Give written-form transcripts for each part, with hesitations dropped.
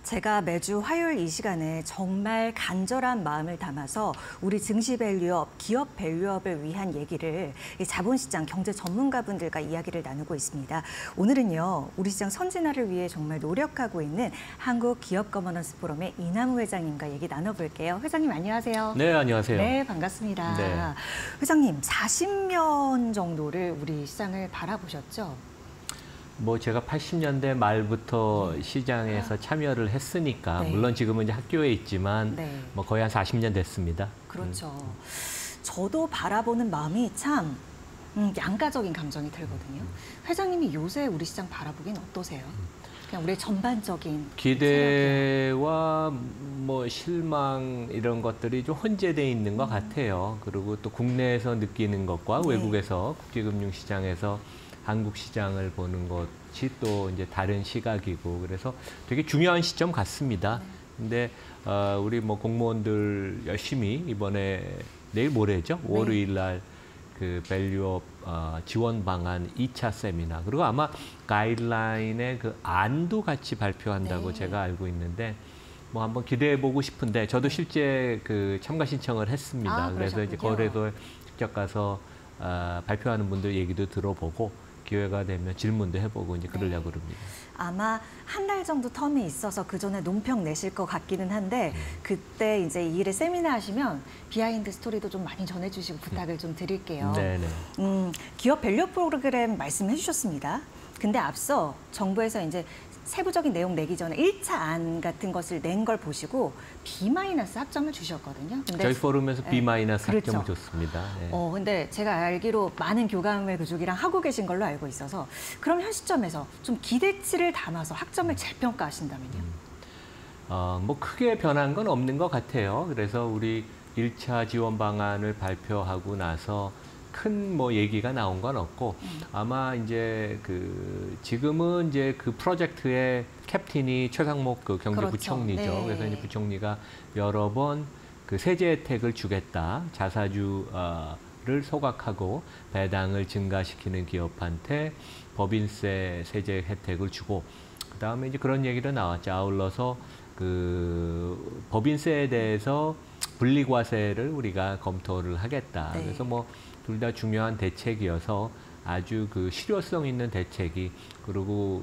제가 매주 화요일 이 시간에 정말 간절한 마음을 담아서 우리 증시 밸류업, 기업 밸류업을 위한 얘기를 자본시장 경제 전문가분들과 이야기를 나누고 있습니다. 오늘은요, 우리 시장 선진화를 위해 정말 노력하고 있는 한국 기업 거버넌스 포럼의 이남우 회장님과 얘기 나눠볼게요. 회장님 안녕하세요. 네, 안녕하세요. 네, 반갑습니다. 네. 회장님, 40년 정도를 우리 시장을 바라보셨죠? 뭐 제가 80년대 말부터 시장에서 참여를 했으니까 네. 물론 지금은 이제 학교에 있지만 네. 뭐 거의 한 40년 됐습니다. 그렇죠. 저도 바라보는 마음이 참 양가적인 감정이 들거든요. 회장님이 요새 우리 시장 바라보기엔 어떠세요? 그냥 우리 전반적인 기대와 뭐 실망 이런 것들이 좀 혼재돼 있는 것 같아요. 그리고 또 국내에서 느끼는 것과 네. 외국에서 국제금융시장에서 한국 시장을 보는 것이 또 이제 다른 시각이고 그래서 되게 중요한 시점 같습니다. 근데 우리 뭐 공무원들 열심히 이번에 내일 모레죠? 네. 5월 2일 날 그 밸류업 지원 방안 2차 세미나 그리고 아마 가이드라인의 그 안도 같이 발표한다고 네. 제가 알고 있는데 뭐 한번 기대해 보고 싶은데 저도 실제 그 참가 신청을 했습니다. 그래서 이제 거래소에 직접 가서 발표하는 분들 얘기도 들어보고 기회가 되면 질문도 해보고 이제 그러려고 그럽니다. 아마 한 달 정도 텀이 있어서 그 전에 논평 내실 것 같기는 한데 그때 이제 이 일에 세미나 하시면 비하인드 스토리도 좀 많이 전해주시고 부탁을 좀 드릴게요. 네네. 기업 밸류 프로그램 말씀해 주셨습니다. 근데 앞서 정부에서 이제 세부적인 내용 내기 전에 1차 안 같은 것을 낸 걸 보시고 B- 학점을 주셨거든요. 근데 저희 포럼에서 B- 그렇죠. 학점을 줬습니다. 네. 근데 제가 알기로 많은 교감을 그쪽이랑 하고 계신 걸로 알고 있어서 그럼 현 시점에서 좀 기대치를 담아서 학점을 재평가하신다면요? 뭐 크게 변한 건 없는 것 같아요. 그래서 우리 1차 지원 방안을 발표하고 나서 큰 뭐 얘기가 나온 건 없고 아마 이제 그 지금은 이제 그 프로젝트의 캡틴이 최상목 그 경제부총리죠. 그렇죠. 네. 그래서 이제 부총리가 여러 번 그 세제 혜택을 주겠다. 자사주를 소각하고 배당을 증가시키는 기업한테 법인세 세제 혜택을 주고 그다음에 이제 그런 얘기도 나왔죠. 아울러서 그 법인세에 대해서 분리과세를 우리가 검토를 하겠다. 네. 그래서 뭐 둘 다 중요한 대책이어서 아주 그 실효성 있는 대책이 그리고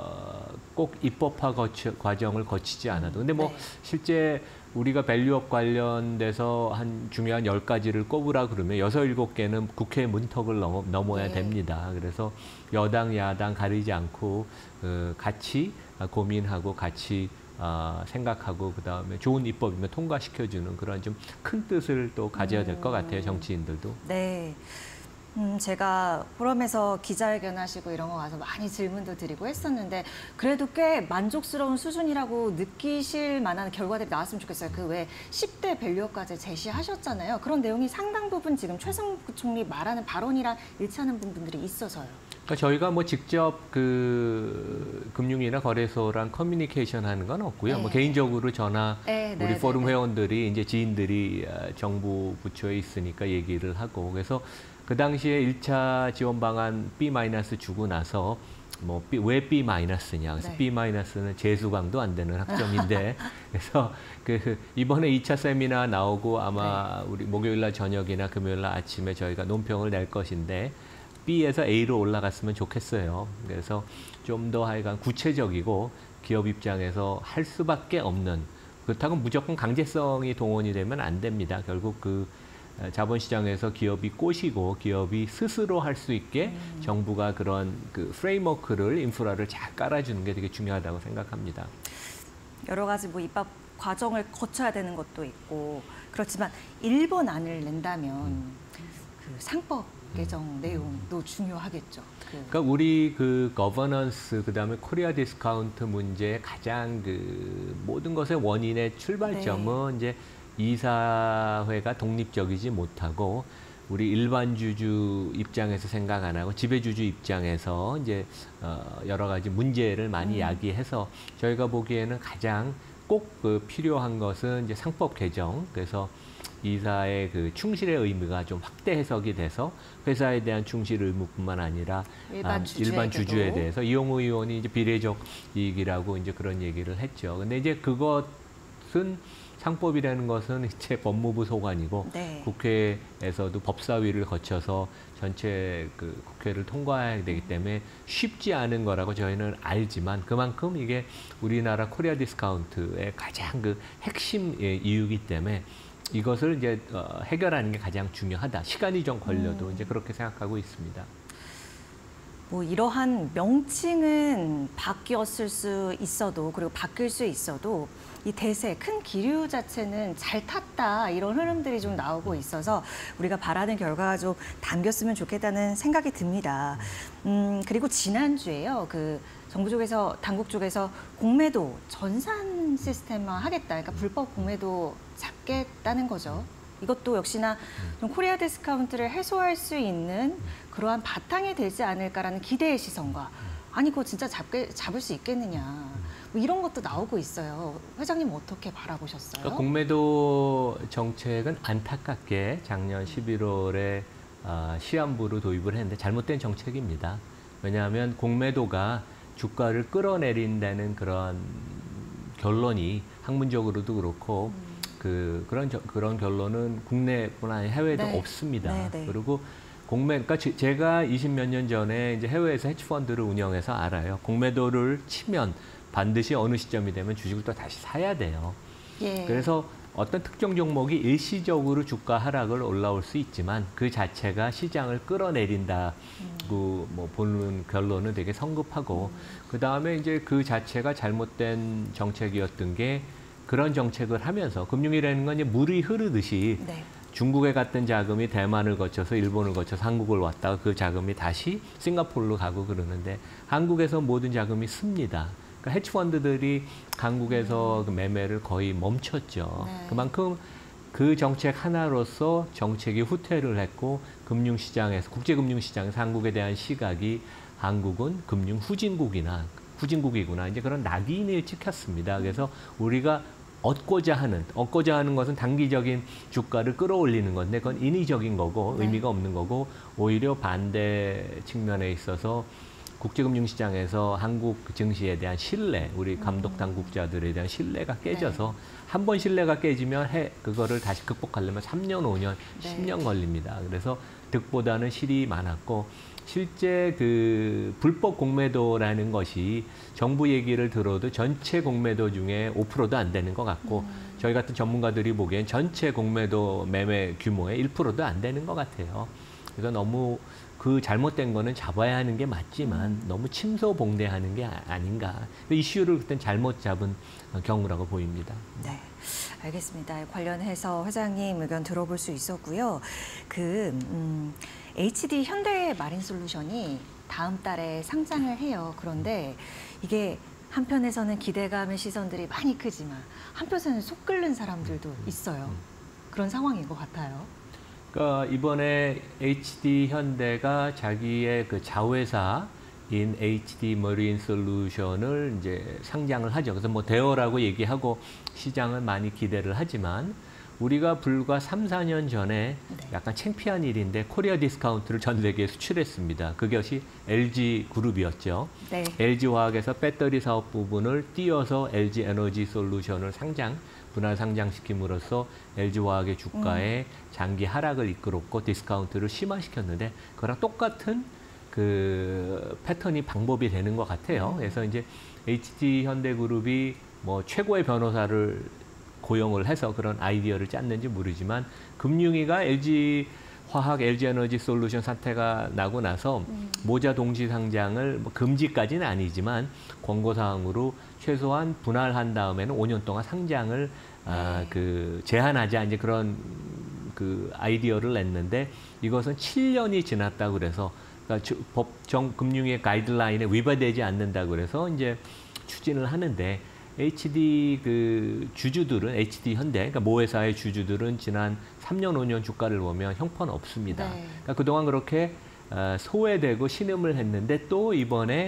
꼭 입법화 과정을 거치지 않아도 근데 뭐 네. 실제 우리가 밸류업 관련돼서 한 중요한 10가지를 꼽으라 그러면 6, 7개는 국회 문턱을 넘어야 네. 됩니다. 그래서 여당, 야당 가리지 않고 같이 고민하고 같이 생각하고 그다음에 좋은 입법이면 통과시켜주는 그런 좀 큰 뜻을 또 가져야 될 것 같아요. 정치인들도. 네. 제가 포럼에서 기자회견 하시고 이런 거 가서 많이 질문도 드리고 했었는데 그래도 꽤 만족스러운 수준이라고 느끼실 만한 결과들이 나왔으면 좋겠어요. 그 외에 10대 밸류업까지 제시하셨잖아요. 그런 내용이 상당 부분 지금 최상목 부총리 말하는 발언이랑 일치하는 부분들이 있어서요. 그러니까 저희가 뭐 직접 그 금융이나 거래소랑 커뮤니케이션 하는 건 없고요. 네. 뭐 개인적으로 전화 네, 우리 네, 포럼 네, 회원들이 이제 지인들이 정부 부처에 있으니까 얘기를 하고 그래서 그 당시에 1차 지원 방안 B- 주고 나서 뭐 왜 B-냐 그래서 네. B-는 재수강도 안 되는 학점인데 그래서 그 이번에 2차 세미나 나오고 아마 우리 목요일 날 저녁이나 금요일 날 아침에 저희가 논평을 낼 것인데 B에서 A로 올라갔으면 좋겠어요. 그래서 좀 더 하여간 구체적이고 기업 입장에서 할 수밖에 없는 그렇다고 무조건 강제성이 동원이 되면 안 됩니다. 결국 그 자본시장에서 기업이 꼬시고 기업이 스스로 할 수 있게 정부가 그런 그 프레임워크를 인프라를 잘 깔아주는 게 되게 중요하다고 생각합니다. 여러 가지 뭐 입법 과정을 거쳐야 되는 것도 있고 그렇지만 1번 안을 낸다면 그 상법 개정 내용도 중요하겠죠. 그러니까 우리 그 거버넌스 그다음에 코리아 디스카운트 문제의 가장 그 모든 것의 원인의 출발점은 이제 이사회가 독립적이지 못하고 우리 일반주주 입장에서 생각 안 하고 지배주주 입장에서 이제 여러 가지 문제를 많이 야기해서 저희가 보기에는 가장 꼭 필요한 것은 이제 상법 개정. 그래서 이사의 그 충실의 의미가 좀 확대 해석이 돼서 회사에 대한 충실 의무뿐만 아니라 일반 주주에 대해서 이용우 의원이 이제 비례적 이익이라고 이제 그런 얘기를 했죠. 근데 이제 그것은 상법이라는 것은 이제 법무부 소관이고 네. 국회에서도 법사위를 거쳐서 전체 그 국회를 통과해야 되기 때문에 쉽지 않은 거라고 저희는 알지만 그만큼 이게 우리나라 코리아 디스카운트의 가장 그 핵심 이유이기 때문에 이것을 이제 해결하는 게 가장 중요하다. 시간이 좀 걸려도 이제 그렇게 생각하고 있습니다. 뭐 이러한 명칭은 바뀌었을 수 있어도 그리고 바뀔 수 있어도 이 대세, 큰 기류 자체는 잘 탔다 이런 흐름들이 좀 나오고 있어서 우리가 바라는 결과가 좀 담겼으면 좋겠다는 생각이 듭니다. 그리고 지난주에요. 그 정부 쪽에서 당국 쪽에서 공매도 전산 시스템화 하겠다. 그러니까 불법 공매도 잡겠다는 거죠. 이것도 역시나 좀 코리아 디스카운트를 해소할 수 있는 그러한 바탕이 되지 않을까라는 기대의 시선과 아니 그거 진짜 잡을 수 있겠느냐 뭐 이런 것도 나오고 있어요. 회장님 어떻게 바라보셨어요? 그러니까 공매도 정책은 안타깝게 작년 11월에 시한부로 도입을 했는데 잘못된 정책입니다. 왜냐하면 공매도가 주가를 끌어내린다는 그런 결론이 학문적으로도 그렇고 그런 결론은 국내뿐 아니라 해외에도 네. 없습니다. 네. 그리고 그러니까 제가 20몇 년 전에 이제 해외에서 헤지펀드를 운영해서 알아요. 공매도를 치면 반드시 어느 시점이 되면 주식을 또 다시 사야 돼요. 예. 그래서 어떤 특정 종목이 일시적으로 주가 하락을 올라올 수 있지만 그 자체가 시장을 끌어내린다고 뭐 보는 결론은 되게 성급하고 그 다음에 이제 그 자체가 잘못된 정책이었던 게 그런 정책을 하면서 금융이라는 건 이제 물이 흐르듯이 네. 중국에 갔던 자금이 대만을 거쳐서 일본을 거쳐서 한국을 왔다가 그 자금이 다시 싱가포르로 가고 그러는데 한국에서 모든 자금이 씁니다. 그러니까 헤지펀드들이 한국에서 그 매매를 거의 멈췄죠. 네. 그만큼 그 정책 하나로서 정책이 후퇴를 했고 금융시장에서 국제금융시장에서 한국에 대한 시각이 한국은 금융 후진국이구나 이제 그런 낙인을 찍혔습니다. 그래서 우리가 얻고자 하는 것은 단기적인 주가를 끌어올리는 건데 그건 인위적인 거고 네. 의미가 없는 거고 오히려 반대 측면에 있어서 국제금융시장에서 한국 증시에 대한 신뢰, 우리 감독 당국자들에 대한 신뢰가 깨져서 한 번 신뢰가 깨지면 그거를 다시 극복하려면 3년, 5년, 네. 10년 걸립니다. 그래서 득보다는 실이 많았고 실제 그 불법 공매도라는 것이 정부 얘기를 들어도 전체 공매도 중에 5%도 안 되는 것 같고 저희 같은 전문가들이 보기엔 전체 공매도 매매 규모의 1%도 안 되는 것 같아요. 그래서 너무 그 잘못된 거는 잡아야 하는 게 맞지만 너무 침소봉대하는 게 아닌가. 이슈를 그땐 잘못 잡은 경우라고 보입니다. 네, 알겠습니다. 관련해서 회장님 의견 들어볼 수 있었고요. HD 현대 마린솔루션이 다음 달에 상장을 해요. 그런데 이게 한편에서는 기대감의 시선들이 많이 크지만 한편에서는 속 끓는 사람들도 있어요. 그런 상황인 것 같아요. 그러니까 이번에 HD 현대가 자기의 그 자회사인 HD 머린 솔루션을 이제 상장을 하죠. 그래서 뭐 대어라고 얘기하고 시장은 많이 기대를 하지만 우리가 불과 3, 4년 전에 약간 창피한 일인데 코리아 디스카운트를 전 세계에 수출했습니다. 그것이 LG그룹이었죠. 네. LG화학에서 배터리 사업 부분을 띄어서 LG에너지 솔루션을 분할 상장시킴으로써 LG화학의 주가에 장기 하락을 이끌었고 디스카운트를 심화시켰는데 그거랑 똑같은 그 패턴이 방법이 되는 것 같아요. 그래서 이제 HD현대그룹이 뭐 최고의 변호사를 고용을 해서 그런 아이디어를 짰는지 모르지만 금융위가 LG화학, LG에너지 솔루션 사태가 나고 나서 모자 동시 상장을 뭐 금지까지는 아니지만 권고사항으로 최소한 분할한 다음에는 5년 동안 상장을 제한하자 이제 그런 그 아이디어를 냈는데 이것은 7년이 지났다고 그래서 그러니까 금융위의 가이드라인에 위반되지 않는다고 그래서 이제 추진을 하는데 HD 그 주주들은 HD 현대 그러니까 모 회사의 주주들은 지난 3년 5년 주가를 보면 형편 없습니다. 네. 그러니까 그동안 그렇게 소외되고 신음을 했는데 또 이번에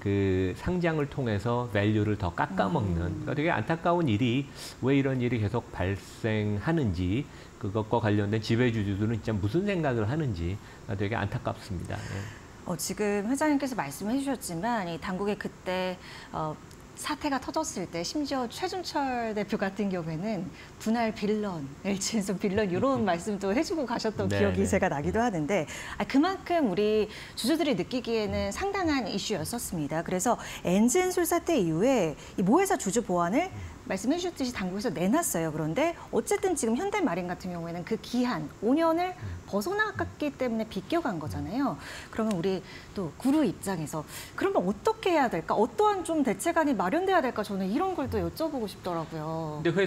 그 상장을 통해서 밸류를 더 깎아먹는 그러니까 되게 안타까운 일이 왜 이런 일이 계속 발생하는지 그것과 관련된 지배주주들은 진짜 무슨 생각을 하는지 되게 안타깝습니다. 예. 지금 회장님께서 말씀해 주셨지만 이 당국의 그때 사태가 터졌을 때 심지어 최준철 대표 같은 경우에는 분할 빌런, LG엔솔 빌런 이런 말씀도 해주고 가셨던 네, 기억이 네. 제가 나기도 하는데 그만큼 우리 주주들이 느끼기에는 상당한 이슈였었습니다. 그래서 LG엔솔 사태 이후에 이 모회사 주주 보완을 말씀해 주셨듯이 당국에서 내놨어요. 그런데 어쨌든 지금 현대마린 같은 경우에는 그 기한 5년을 벗어나갔기 때문에 비껴간 거잖아요. 그러면 우리 또 구루 입장에서 그러면 어떻게 해야 될까? 어떠한 좀 대책안이 마련돼야 될까? 저는 이런 걸 또 여쭤보고 싶더라고요. 근데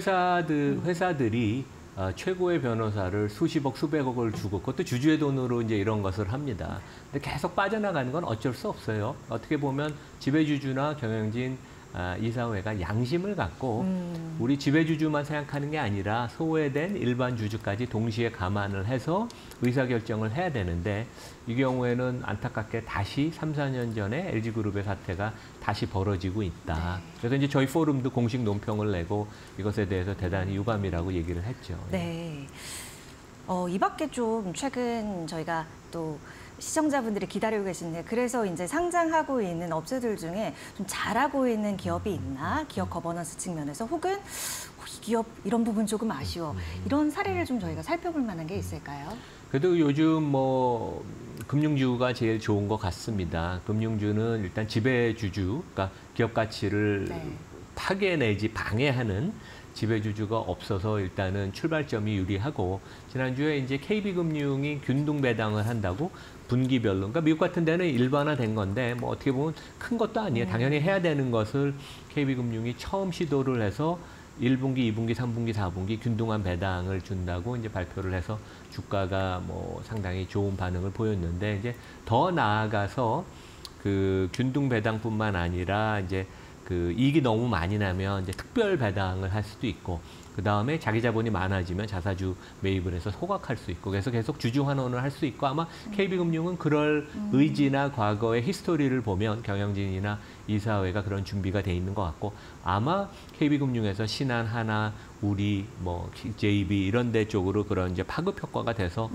회사들이 최고의 변호사를 수십억, 수백억을 주고 그것도 주주의 돈으로 이제 이런 것을 합니다. 근데 계속 빠져나가는 건 어쩔 수 없어요. 어떻게 보면 지배주주나 경영진 이사회가 양심을 갖고 우리 지배주주만 생각하는 게 아니라 소외된 일반 주주까지 동시에 감안을 해서 의사결정을 해야 되는데 이 경우에는 안타깝게 다시 3, 4년 전에 LG그룹의 사태가 다시 벌어지고 있다. 네. 그래서 이제 저희 포럼도 공식 논평을 내고 이것에 대해서 대단히 유감이라고 얘기를 했죠. 네. 이 밖에 좀 최근 저희가 또 시청자분들이 기다리고 계신데 그래서 이제 상장하고 있는 업체들 중에 좀 잘하고 있는 기업이 있나? 기업 거버넌스 측면에서 혹은 이 기업 이런 부분 조금 아쉬워. 이런 사례를 좀 저희가 살펴볼 만한 게 있을까요? 그래도 요즘 뭐 금융주가 제일 좋은 것 같습니다. 금융주는 일단 지배주주, 그러니까 기업 가치를 네. 파괴내지 방해하는 지배주주가 없어서 일단은 출발점이 유리하고 지난주에 이제 KB금융이 균등 배당을 한다고 분기별로 그러니까 미국 같은 데는 일반화된 건데 뭐 어떻게 보면 큰 것도 아니에요. 당연히 해야 되는 것을 KB금융이 처음 시도를 해서 1분기, 2분기, 3분기, 4분기 균등한 배당을 준다고 이제 발표를 해서 주가가 뭐 상당히 좋은 반응을 보였는데 이제 더 나아가서 그 균등 배당뿐만 아니라 이제 그 이익이 너무 많이 나면 이제 특별 배당을 할 수도 있고 그 다음에 자기 자본이 많아지면 자사주 매입을 해서 소각할 수 있고 그래서 계속 주주 환원을 할 수 있고 아마 KB금융은 그럴 의지나 과거의 히스토리를 보면 경영진이나 이사회가 그런 준비가 돼 있는 것 같고 아마 KB금융에서 신한, 하나, 우리, 뭐 JB 이런 데 쪽으로 그런 이제 파급 효과가 돼서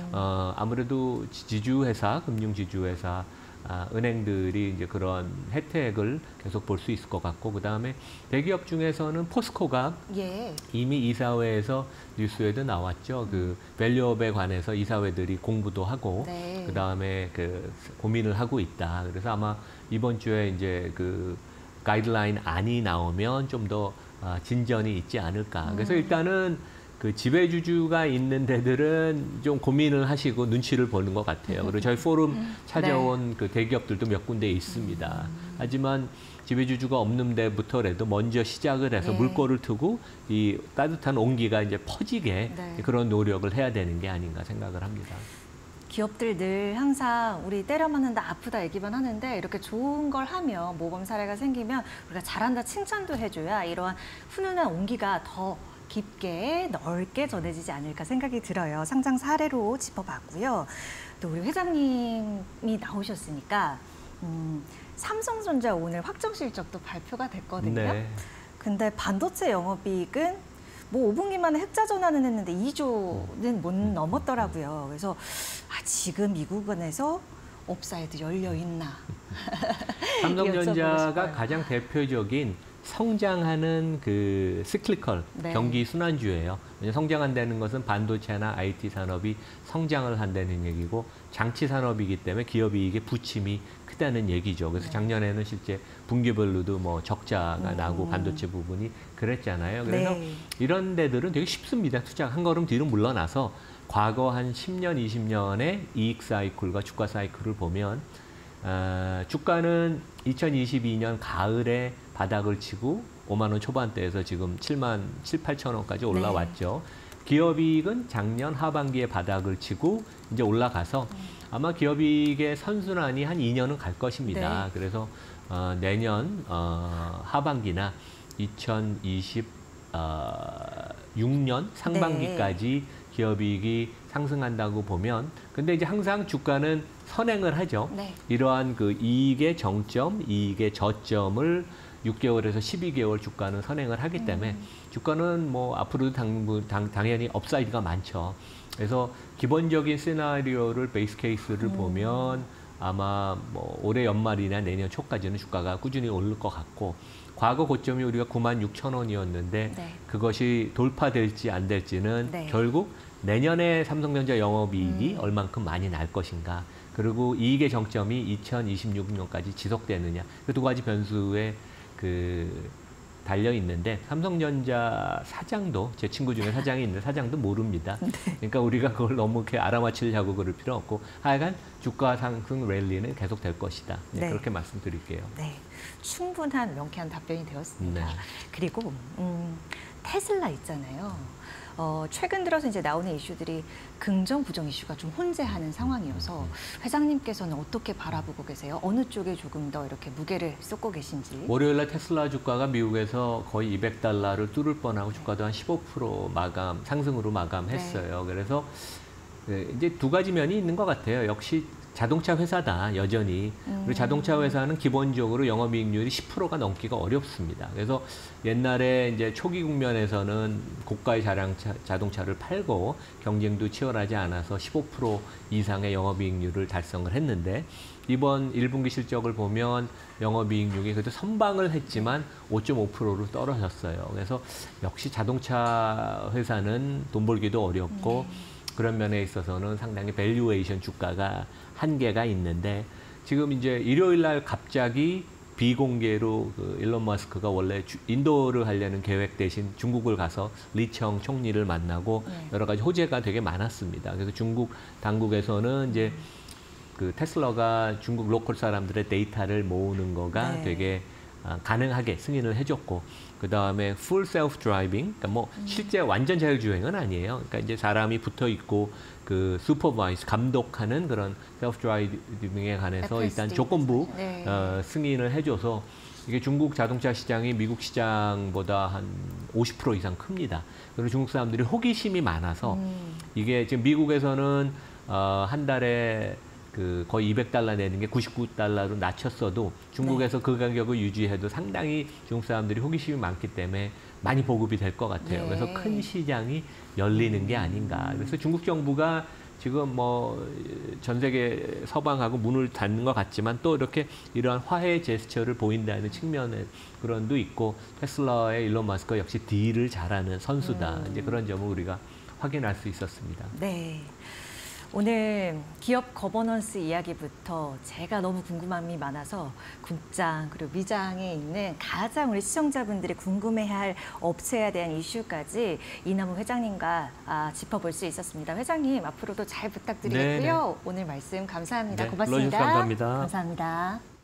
아무래도 지주회사, 금융지주회사 은행들이 이제 그런 혜택을 계속 볼 수 있을 것 같고 그 다음에 대기업 중에서는 포스코가 예. 이미 이사회에서 뉴스에도 나왔죠. 그 밸류업에 관해서 이사회들이 공부도 하고 네. 그 다음에 그 고민을 하고 있다. 그래서 아마 이번 주에 이제 그 가이드라인 안이 나오면 좀 더 진전이 있지 않을까. 그래서 일단은 그 지배주주가 있는 데들은 좀 고민을 하시고 눈치를 보는 것 같아요. 그리고 저희 포럼 찾아온 그 대기업들도 몇 군데 있습니다. 하지만 지배주주가 없는 데부터라도 먼저 시작을 해서 네. 물꼬를 트고 이 따뜻한 온기가 이제 퍼지게 네. 그런 노력을 해야 되는 게 아닌가 생각을 합니다. 기업들 늘 항상 우리 때려 맞는다 아프다 얘기만 하는데 이렇게 좋은 걸 하면 모범 사례가 생기면 우리가 잘한다 칭찬도 해줘야 이러한 훈훈한 온기가 더 깊게 넓게 전해지지 않을까 생각이 들어요. 상장 사례로 짚어봤고요. 또 우리 회장님이 나오셨으니까 삼성전자 오늘 확정 실적도 발표가 됐거든요. 네. 근데 반도체 영업이익은 뭐 5분기 만에 흑자 전환은 했는데 2조는 못 넘었더라고요. 그래서 지금 미국은에서 업사이드 열려 있나? 삼성전자가 가장 대표적인 성장하는 그 시클리컬 네. 경기 순환주예요. 성장한다는 것은 반도체나 IT 산업이 성장을 한다는 얘기고 장치 산업이기 때문에 기업 이익의 부침이 크다는 얘기죠. 그래서 작년에는 실제 분기별로도 뭐 적자가 나고 반도체 부분이 그랬잖아요. 그래서 네. 이런 데들은 되게 쉽습니다. 투자 한 걸음 뒤로 물러나서 과거 한 10년, 20년의 이익 사이클과 주가 사이클을 보면 주가는 2022년 가을에 바닥을 치고 5만 원 초반대에서 지금 7만 7, 8천 원까지 올라왔죠. 기업이익은 작년 하반기에 바닥을 치고 이제 올라가서 아마 기업이익의 선순환이 한 2년은 갈 것입니다. 네. 그래서 내년 하반기나 2026년 상반기까지 기업이익이 상승한다고 보면, 근데 이제 항상 주가는 선행을 하죠. 네. 이러한 그 이익의 정점, 이익의 저점을 6개월에서 12개월 주가는 선행을 하기 때문에 주가는 뭐 앞으로도 당연히 업사이드가 많죠. 그래서 기본적인 시나리오를 베이스 케이스를 보면 아마 뭐 올해 연말이나 내년 초까지는 주가가 꾸준히 오를 것 같고, 과거 고점이 우리가 96,000원이었는데 네. 그것이 돌파될지 안 될지는 네. 결국 내년에 삼성전자 영업이익이 얼만큼 많이 날 것인가, 그리고 이익의 정점이 2026년까지 지속되느냐, 그 두 가지 변수에 달려 있는데, 삼성전자 사장도, 제 친구 중에 사장이 있는데 사장도 모릅니다. 그러니까 우리가 그걸 너무 이렇게 알아맞히려고 그럴 필요 없고, 하여간 주가 상승 랠리는 계속 될 것이다. 네, 네. 그렇게 말씀드릴게요. 네, 충분한 명쾌한 답변이 되었습니다. 네. 그리고 테슬라 있잖아요. 최근 들어서 이제 나오는 이슈들이 긍정, 부정 이슈가 좀 혼재하는 상황이어서 회장님께서는 어떻게 바라보고 계세요? 어느 쪽에 조금 더 이렇게 무게를 쏟고 계신지. 월요일날 테슬라 주가가 미국에서 거의 200달러를 뚫을 뻔하고 주가도 한 15% 상승으로 마감했어요. 그래서 이제 두 가지 면이 있는 것 같아요. 역시 자동차 회사다, 여전히. 그리고 자동차 회사는 기본적으로 영업이익률이 10%가 넘기가 어렵습니다. 그래서 옛날에 이제 초기 국면에서는 고가의 자동차를 팔고 경쟁도 치열하지 않아서 15% 이상의 영업이익률을 달성을 했는데, 이번 1분기 실적을 보면 영업이익률이 그래도 선방을 했지만 5.5%로 떨어졌어요. 그래서 역시 자동차 회사는 돈 벌기도 어렵고, 그런 면에 있어서는 상당히 밸류에이션 주가가 한계가 있는데, 지금 이제 일요일 날 갑자기 비공개로 일론 머스크가 원래 인도를 하려는 계획 대신 중국을 가서 리청 총리를 만나고 여러 가지 호재가 되게 많았습니다. 그래서 중국 당국에서는 이제 테슬라가 중국 로컬 사람들의 데이터를 모으는 거가 되게 가능하게 승인을 해줬고, 그 다음에 full self driving, 그러니까 뭐 실제 완전 자율주행은 아니에요. 그러니까 이제 사람이 붙어 있고 supervise, 감독하는 그런 self driving에 관해서 일단 조건부 승인을 해줘서, 이게 중국 자동차 시장이 미국 시장보다 한 50% 이상 큽니다. 그리고 중국 사람들이 호기심이 많아서 이게 지금 미국에서는 한 달에 거의 200달러 내는 게 99달러로 낮췄어도 중국에서 그 가격을 유지해도 상당히 중국 사람들이 호기심이 많기 때문에 많이 보급이 될 것 같아요. 그래서 큰 시장이 열리는 게 아닌가. 그래서 중국 정부가 지금 뭐 전 세계 서방하고 문을 닫는 것 같지만 또 이렇게 이러한 화해 제스처를 보인다는 측면의 그런도 있고, 테슬라의 일론 머스크가 역시 딜을 잘하는 선수다. 이제 그런 점을 우리가 확인할 수 있었습니다. 네. 오늘 기업 거버넌스 이야기부터 제가 너무 궁금함이 많아서 국장 그리고 미장에 있는 가장 우리 시청자분들이 궁금해할 업체에 대한 이슈까지 이남우 회장님과 짚어볼 수 있었습니다. 회장님, 앞으로도 잘 부탁드리겠고요. 오늘 말씀 감사합니다. 고맙습니다. 불러주셔서 감사합니다. 감사합니다.